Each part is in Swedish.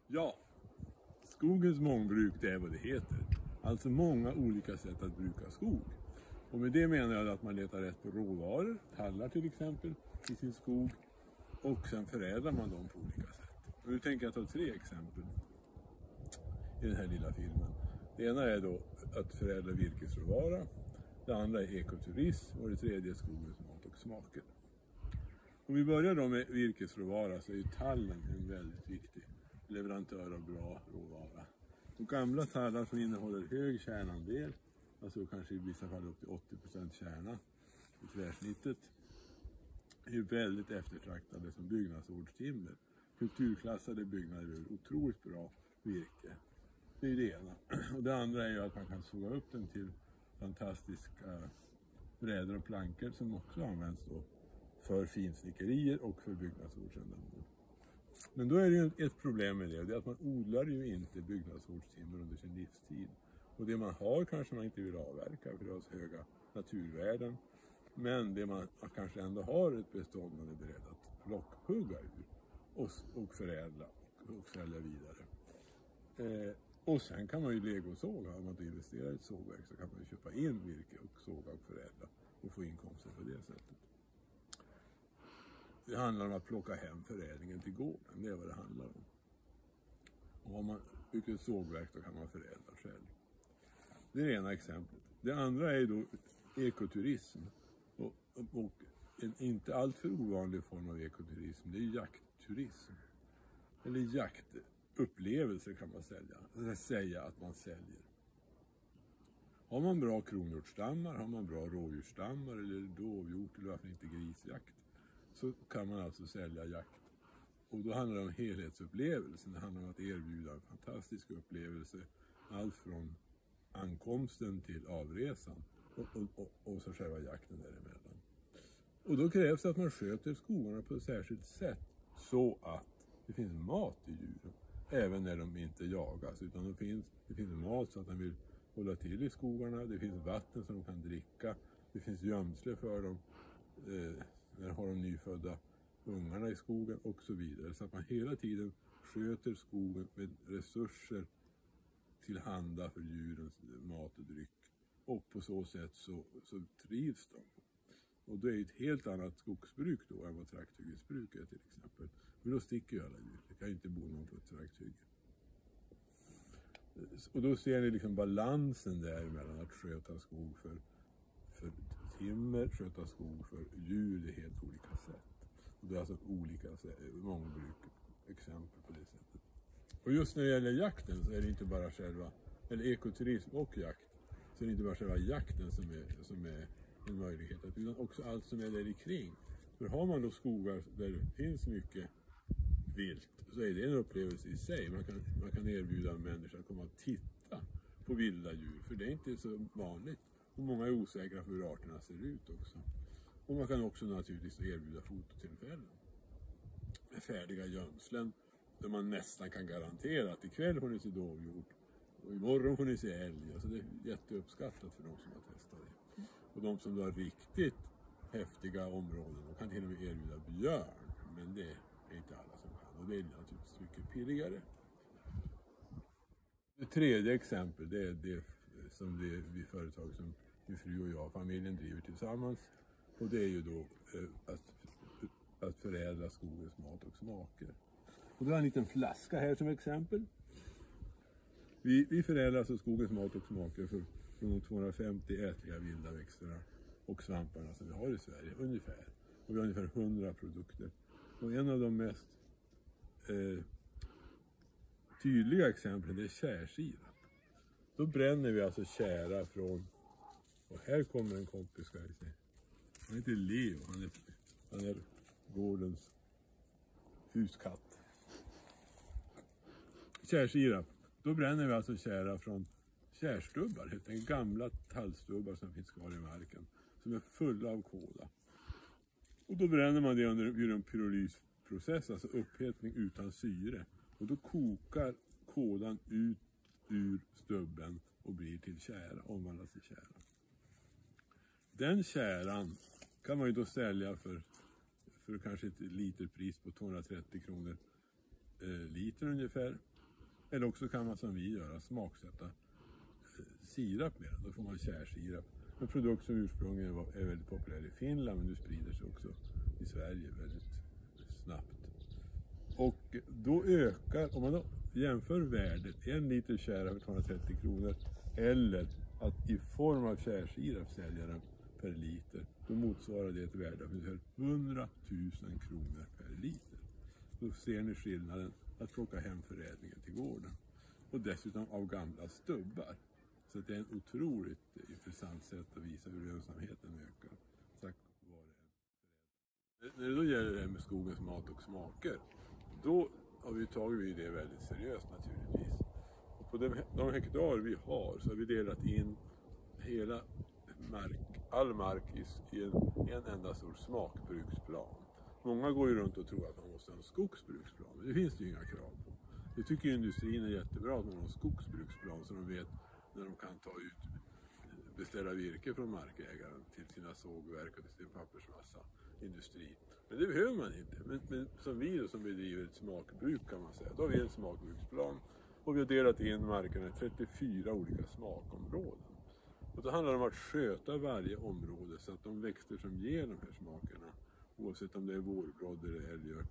Ja, skogens mångbruk, det är vad det heter. Alltså många olika sätt att bruka skog. Och med det menar jag att man letar rätt på råvaror, tallar till exempel, i sin skog. Och sen förädlar man dem på olika sätt. Och nu tänker jag ta 3 exempel i den här lilla filmen. Det ena är då att förädla virkesråvara. Det andra är ekoturism och det tredje är skogens mat och smaker. Om vi börjar då med virkesråvara så är ju tallen en väldigt viktig leverantör av bra råvara. De gamla tallar som innehåller hög kärnandel, alltså kanske i vissa fall upp till 80% kärna i träsnittet, är väldigt eftertraktade som byggnadsvårdstimmer. Kulturklassade byggnader är otroligt bra virke. Det är det ena. Och det andra är ju att man kan såga upp den till fantastiska brädor och plankor som också används då för finsnickerier och för byggnadsvårdsändamål. Men då är det ju ett problem med det, och det är att man odlar ju inte byggnadsvårdstimmer under sin livstid. Och det man har kanske man inte vill avverka för det har så höga naturvärden. Men det man kanske ändå har ett bestånd man är beredd att plockhugga ur och förädla och sälja vidare. Och sen kan man ju legosåga, om man inte investerar i ett sågverk så kan man ju köpa in virke och såga och förädla och få inkomster på det sättet. Det handlar om att plocka hem förädlingen till gården, det är vad det handlar om. Och om man bygger ett sågverk då kan man förädla själv. Det är det ena exemplet. Det andra är då ekoturism. Och en inte alltför ovanlig form av ekoturism, det är jaktturism. Eller jaktupplevelser kan man säga att man säljer. Har man bra kronhjortstammar, har man bra rådjursstammar eller dovhjort eller varför inte grisjakt, så kan man alltså sälja jakt. Och då handlar det om helhetsupplevelsen. Det handlar om att erbjuda en fantastisk upplevelse. Allt från ankomsten till avresan och så själva jakten däremellan. Och då krävs det att man sköter skogarna på ett särskilt sätt så att det finns mat i djuren. Även när de inte jagas, utan det finns mat så att de vill hålla till i skogarna. Det finns vatten som de kan dricka. Det finns gömsle för dem. När har de nyfödda ungarna i skogen och så vidare. Så att man hela tiden sköter skogen med resurser tillhanda för djurens mat och dryck. Och på så sätt så trivs de. Och det är ett helt annat skogsbruk då än vad trakthyggesbruk är till exempel. För då sticker ju alla djur. Det kan ju inte bo någon på ett trakthygge. Och då ser ni liksom balansen där mellan att sköta skog för timmer, sköta skog för djur, det är helt olika sätt. Och det är alltså olika mångbruk exempel på det sättet. Och just när det gäller jakten så är det inte bara eller ekoturism och jakt, så är det inte bara själva jakten som är en möjlighet, utan också allt som är där kring. För har man då skogar där det finns mycket vilt så är det en upplevelse i sig. Man kan erbjuda människor att komma och titta på vilda djur, för det är inte så vanligt. Och många är osäkra på hur arterna ser ut också. Och man kan också naturligtvis erbjuda fototillfällen med färdiga gömslen där man nästan kan garantera att ikväll får ni se dovhjort och imorgon får ni se älg. Alltså det är jätteuppskattat för de som har testat det. Och de som har riktigt häftiga områden, de kan till och med erbjuda björn, men det är inte alla som kan. Och det är naturligtvis mycket billigare. Det tredje exempel, det är det som vi företag som min fru och jag, familjen, driver tillsammans. Och det är ju då att förädla skogens mat och smaker. Och det var en liten flaska här som exempel. Vi förädlar alltså skogens mat och smaker från de 250 ätliga vilda växterna och svamparna som vi har i Sverige ungefär. Och vi har ungefär 100 produkter. Och en av de mest tydliga exemplen är kärsirap. Då bränner vi alltså kära från, och här kommer en kompis, ska vi se. Han heter Leo, han är gårdens huskatt. Kärsirap, då bränner vi alltså kära från kärstubbar, helt enkelt gamla tallstubbar som finns kvar i marken, som är fulla av kola. Och då bränner man det under en pyrolysprocess, alltså upphetning utan syre. Och då kokar kolan ut ur stubben och blir till kära, omvandlas till kära. Den käran kan man ju då sälja för kanske ett literpris på 230 kronor liter ungefär. Eller också kan man som vi göra smaksätta sirap med den. Då får man kärsirap. En produkt som ursprungligen är väldigt populär i Finland, men nu sprider sig också i Sverige väldigt snabbt. Och då ökar, om man då jämför värdet, 1 liter kära för 230 kronor eller att i form av kärsirap sälja den per liter, då motsvarar det ett värde av ungefär 100 000 kronor per liter. Då ser ni skillnaden att plocka hem förädlingen till gården. Och dessutom av gamla stubbar. Så det är en otroligt intressant sätt att visa hur lönsamheten ökar. Tack vare en. När det då gäller det här med skogens mat och smaker, då har vi tagit det väldigt seriöst naturligtvis. Och på de hektar vi har så har vi delat in hela all mark i en enda stor smakbruksplan. Många går ju runt och tror att man måste ha en skogsbruksplan, men det finns det ju inga krav på. Det tycker industrin är jättebra att man har en skogsbruksplan så de vet när de kan beställa virke från markägaren till sina sågverk och till sin pappersmassaindustri. Men det behöver man inte. Men som vi då, som bedriver ett smakbruk kan man säga, då har vi en smakbruksplan och vi har delat in markerna i 34 olika smakområden. Och då handlar det om att sköta varje område så att de växter som ger de här smakerna, oavsett om det är vårbråd eller älgört,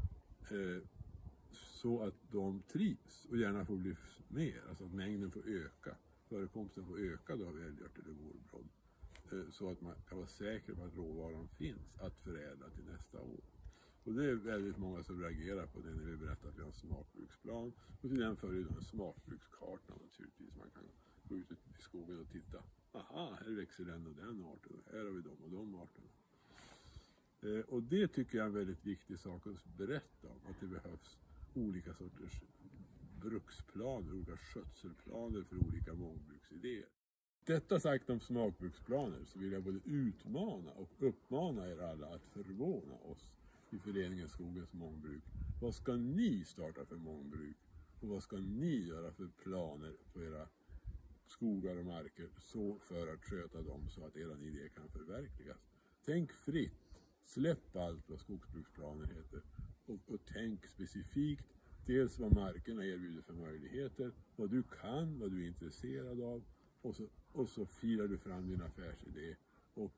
så att de trivs och gärna får bli mer, alltså att mängden får öka, förekomsten får öka då av älgört eller vårbråd, så att man kan vara säker på att råvaran finns att förädla till nästa år. Och det är väldigt många som reagerar på det när vi berättar att vi har en smakbruksplan, och till den följer en smakbrukskarta naturligtvis. Man kan gå ut i skogen och titta, aha, här växer den och den arten, och här har vi de och de arterna. Och det tycker jag är en väldigt viktig sak att berätta om, att det behövs olika sorters bruksplaner, olika skötselplaner för olika mångbruksidéer. Detta sagt om smakbruksplaner så vill jag både utmana och uppmana er alla att förvåna oss i föreningen Skogens mångbruk. Vad ska ni starta för mångbruk? Och vad ska ni göra för planer på era skogar och marker så för att sköta dem så att era idé kan förverkligas? Tänk fritt, släpp allt vad skogsbruksplaner heter och tänk specifikt dels vad markerna erbjuder för möjligheter, vad du kan, vad du är intresserad av, och så firar du fram din affärsidé och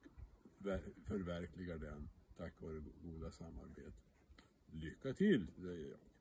förverkligar den tack vare goda samarbete. Lycka till, säger jag.